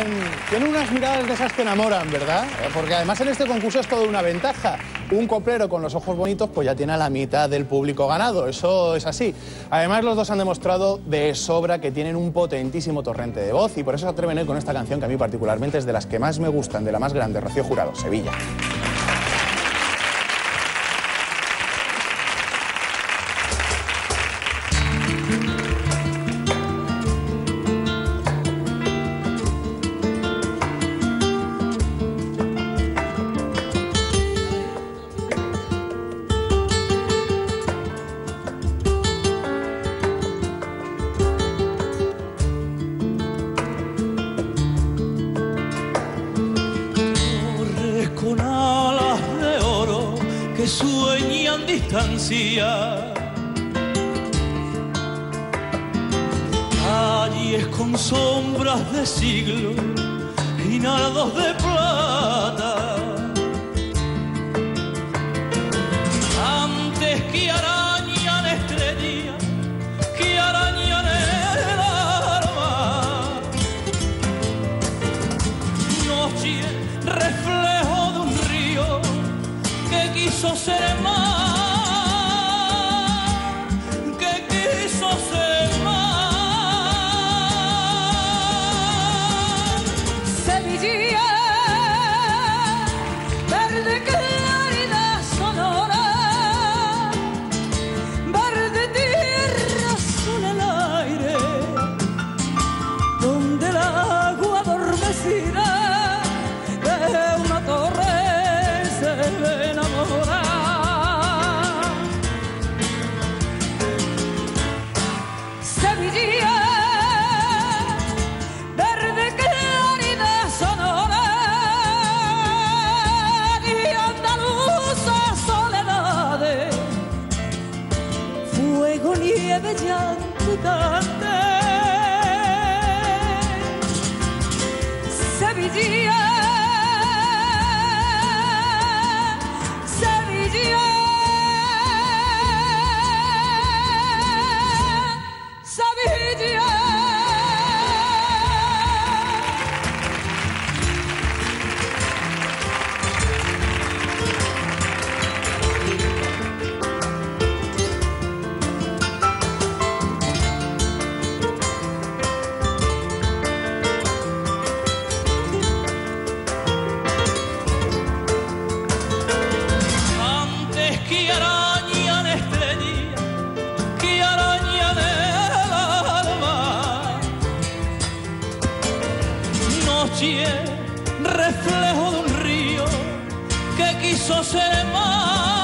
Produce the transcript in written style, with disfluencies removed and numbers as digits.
tienen unas miradas de esas que enamoran, ¿verdad? Porque además en este concurso es toda una ventaja. Un coplero con los ojos bonitos pues ya tiene a la mitad del público ganado, eso es así. Además los dos han demostrado de sobra que tienen un potentísimo torrente de voz y por eso se atreven hoy con esta canción que a mí particularmente es de las que más me gustan, de la más grande, Rocío Jurado, Sevilla. Con alas de oro que sueñan distancia, calles con sombras de siglos y nardos de plata, antes que arañan estrellas, que arañan el alma, noche reflejo de un río que quiso ser mar, que quiso ser mar. Sevilla, verde claridad sonora, verde tierra, azul el aire, donde el agua adormecida de una torre se enamora. Sevilla, verde claridad sonora y andaluzas soledades, fuego, nieve, llanto y cante. Sevilla, Sevilla, Sevilla. Antes que arañan estrellas, que arañan el alma, noche reflejo de un río que quiso ser mar.